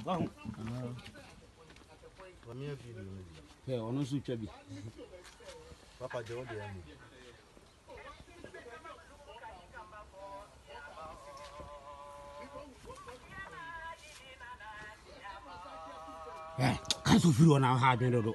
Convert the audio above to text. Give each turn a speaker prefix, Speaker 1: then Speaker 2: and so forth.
Speaker 1: Wow.
Speaker 2: Hey, on so chabi.
Speaker 3: Papa Joe de ami.
Speaker 2: Eh, can't so feel on our hard do.